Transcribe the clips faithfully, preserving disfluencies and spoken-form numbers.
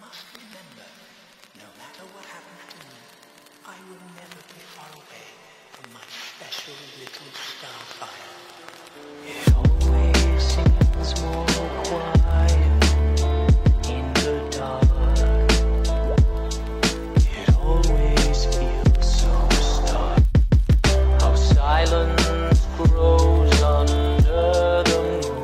must remember, no matter what happens to me, I will never be far away from my special little starfire. It always seems more quiet in the dark. It always feels so stark. How silence grows under the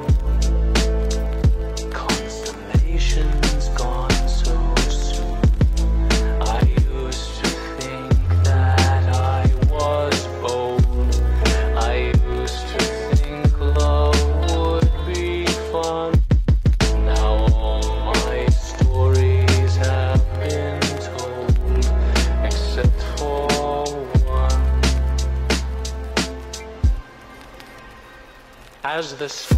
moon. Constellations gone so soon. I used to think that I was bold. I used to think love would be fun. Now all my stories have been told, except for one. As the